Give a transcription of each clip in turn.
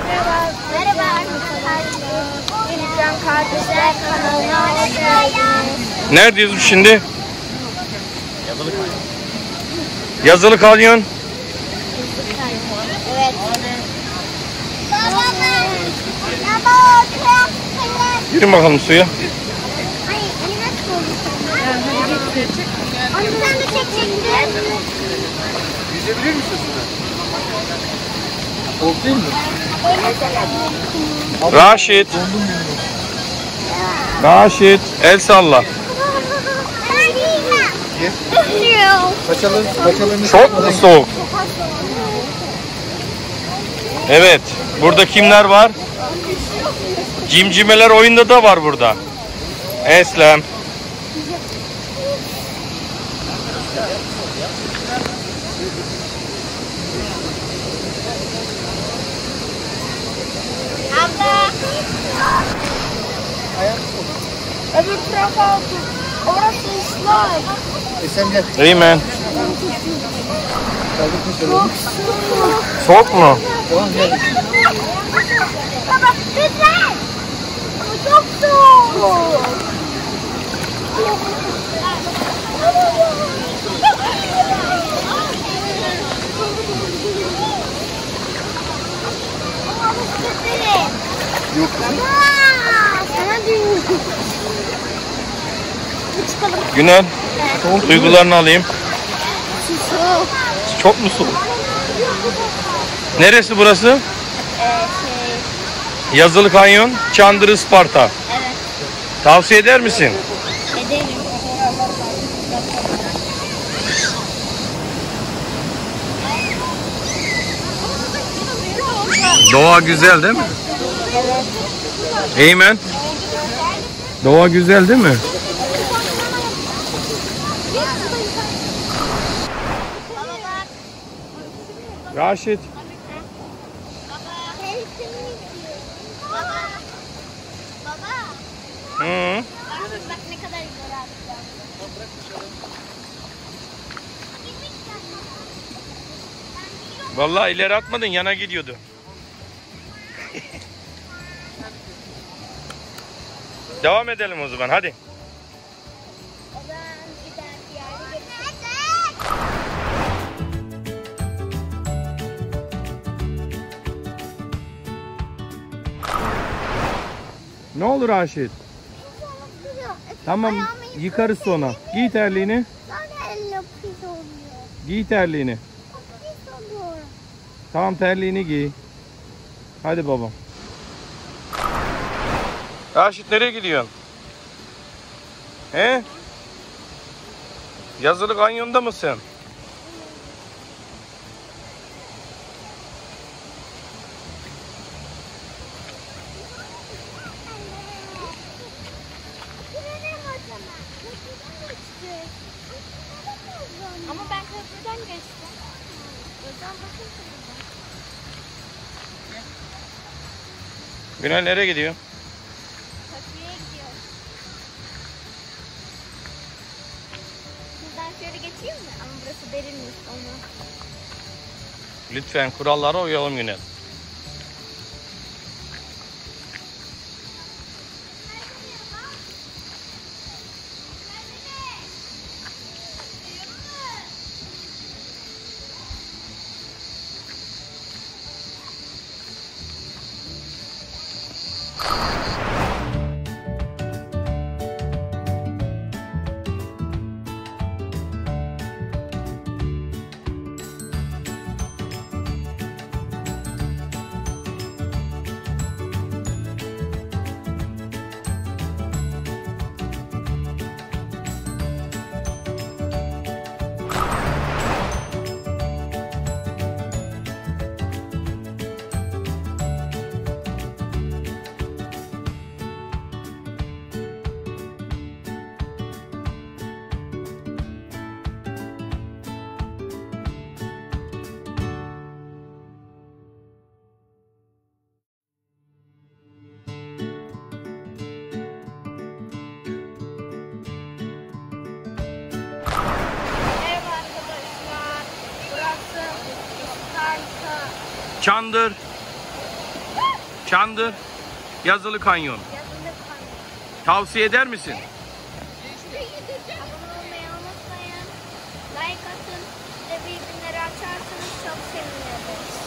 Merhaba arkadaşlar. Gürcan Kardeşler kanalına hoş geldiniz. Neredeyiz biz şimdi? Yazılı Kanyon. Evet. Girin bakalım suya. Hayır, nasıl olur? Onu sen de çekecektin. Yüzebilir misin suda? Soğuk değil mi? Raşit, el salla. Paçalarını Çok mu soğuk? Evet, burada kimler var? Cimcimeler oyunda da var burada. Eslem. Abla. Öbür tarafa aldım. Orası ıslah. Esem gel. İyi mi? Kaldık paçalarını. Soğuk mu? Tamam gel. Baba lütfen. Çok soğuk. Yok. Sana duyuyorum. Çıkalım. Günel, duygularını alayım. Soğuk. Çok mu soğuk? Neresi burası? Yazılı Kanyon, Kardeşler Isparta. Evet. Tavsiye eder misin? Ederim. Doğa güzel değil mi? Evet. Eymen. Doğa güzel değil mi? Raşit. Baba. Hı. Bak ne kadar güzel abi. Vallahi ileri atmadın, yana gidiyordu. Devam edelim o zaman, hadi. O zaman bir dahaki yerde Ne olur Raşit? Tamam, yıkarız sonra. Giy terliğini. Giy terliğini. Tamam, terliğini giy. Hadi babam. Raşit, nereye gidiyorsun? He? Yazılı Kanyon'da mısın? Ama ben köprüden geçtim. Buradan bakın şuradan. Günel nereye gidiyor? Köprüye gidiyor. Buradan şöyle geçeyim mi? Ama burası derinmiş onu. Lütfen kurallara uyalım Günel. Isparta. Çandır. Çandır, Yazılı Kanyon. Yazılı Kanyon. Tavsiye eder misin? Abone olmayı unutmayın. Like atın. Bir de bildirimleri açarsanız çok seviniriz.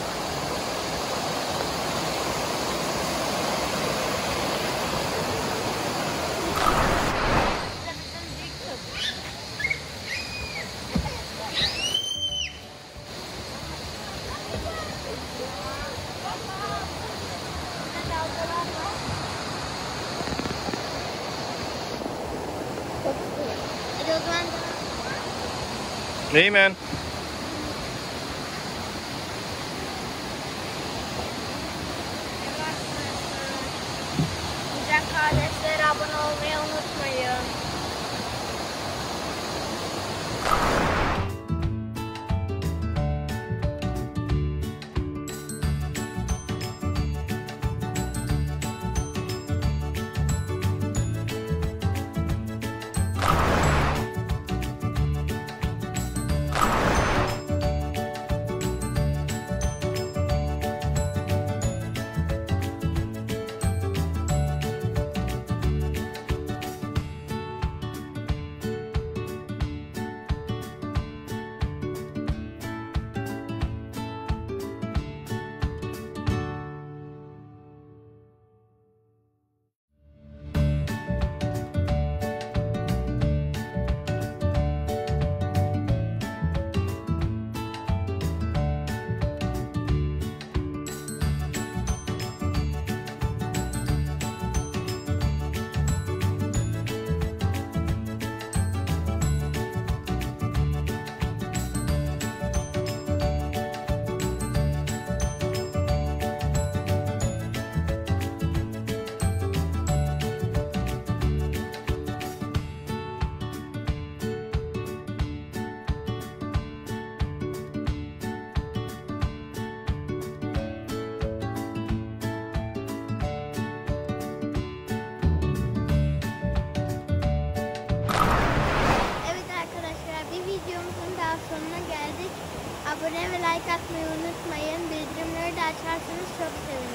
Hadi o zaman Neymen? Gürcan Kardeşler abone olmayı unutmayın. Sonuna geldik. Abone ve like atmayı unutmayın. Bildirimleri de açarsanız çok sevinirim.